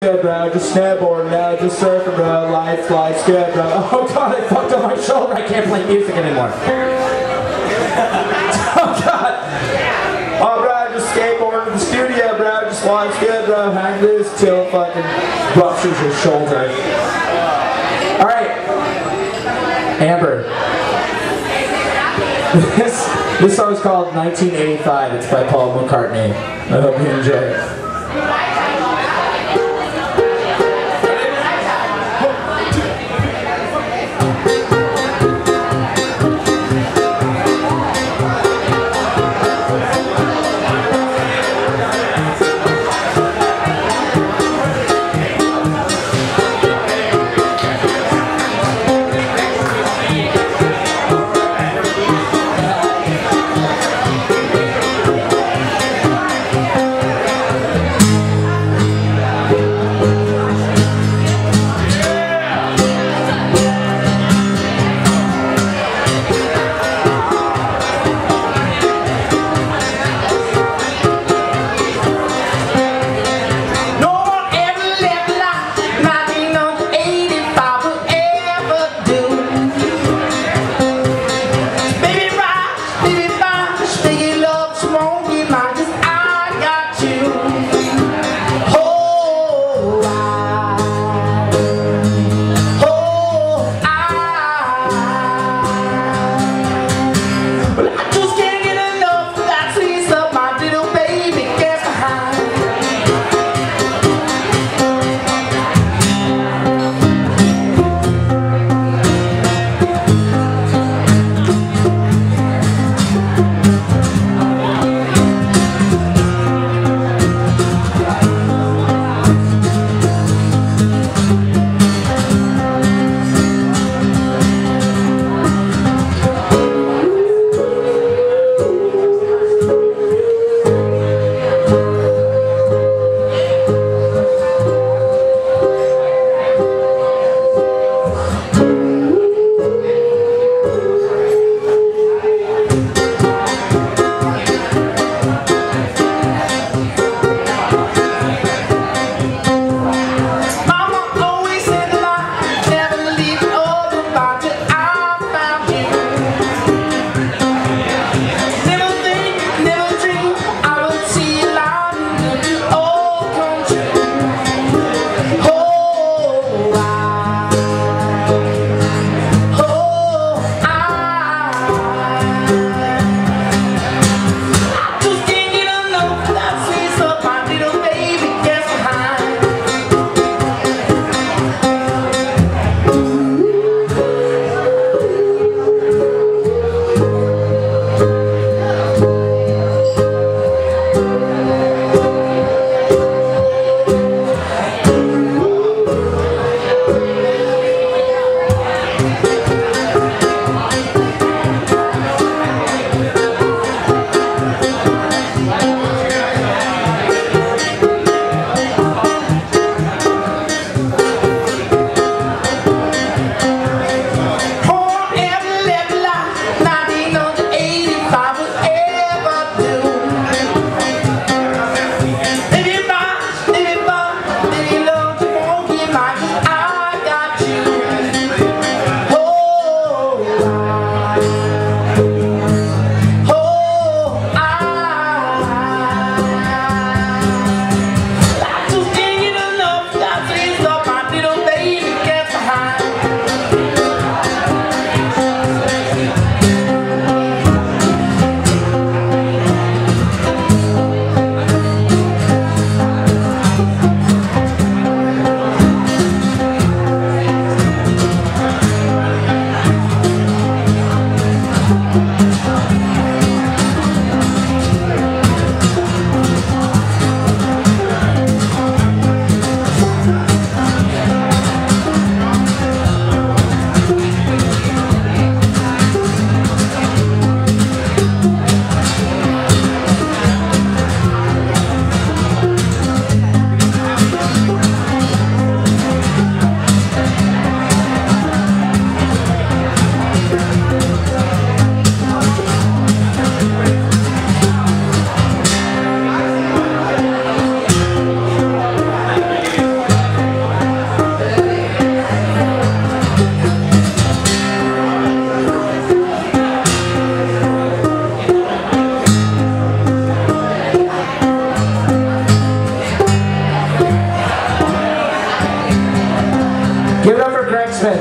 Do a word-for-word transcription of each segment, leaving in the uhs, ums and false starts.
good, bro. Just snowboarding, bro. Just surfing, bro. Life, life's good, bro. Oh god, I fucked up my shoulder. I can't play music anymore. Oh god. Oh, bro, just skateboarding in the studio, bro. Just life's good, bro. Hang loose till it fucking ruptures your shoulder. All right, Amber. This this song's called nineteen eighty-five. It's by Paul McCartney. I hope you enjoy it.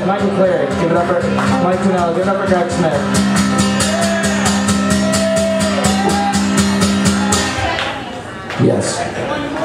Michael Cleary. Give it up for Mike Tonello. Give it up for Greg Smith. Yes.